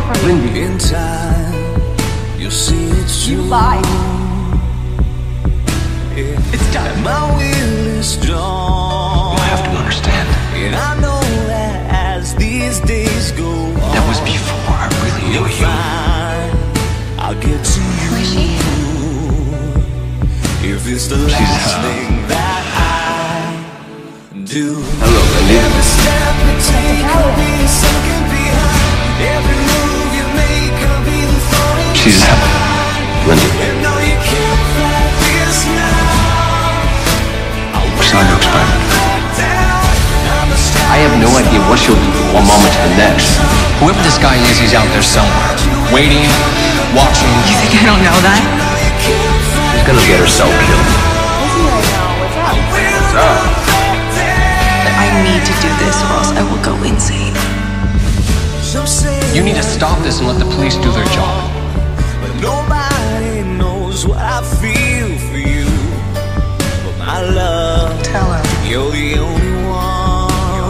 from me. Lindy. In time, you'll see it's you lied. It's done. My will is strong. You have to understand. And I know that as these days go on, that was before I really knew you. I'll get to you. Who is she? If it's the last thing that I do. Hello, Lindy. Every step you take, I'll be second behind. Every move you make, I'll be the thorn in your side. Lindy. And no, you can't fight this now. We're signed to experiment. I have no idea what she'll do from one moment to the next. Whoever this guy is, he's out there somewhere. Waiting, watching. You think I don't know that? She's gonna get herself killed. What's up? What's up? I need to do this or else I will go insane. You need to stop this and let the police do their job. But nobody knows what I feel for you. But my love, Tell her. you're the only one.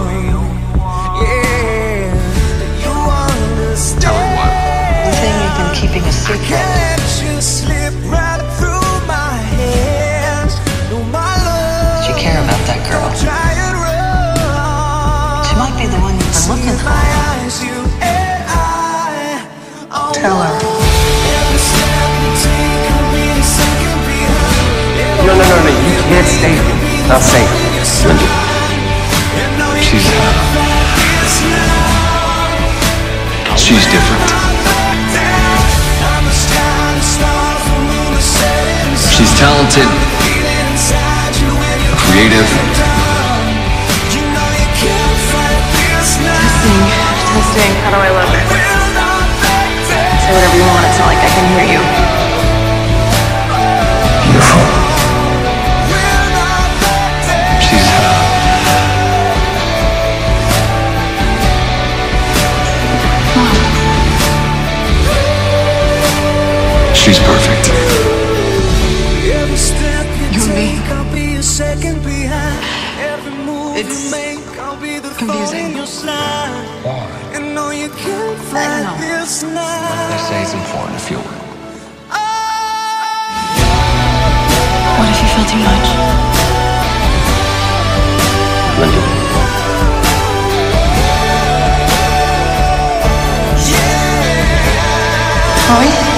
Yeah, you understand. Tell her what? The thing you've been keeping a secret. Let you slip right through my hands. No, my love. You care about that girl. Try and run. She might be the one you've been looking for. Tell her. No, you can't stay here. Not safe. Lindy. She's different. She's talented, creative. Testing. How do I look? Say whatever you want. It's not like I can hear you. Beautiful. She's she's perfect. You and me. It's confusing. Why? I don't know. They say it's important to feel real. What if you feel too much? Lindy. Chloe?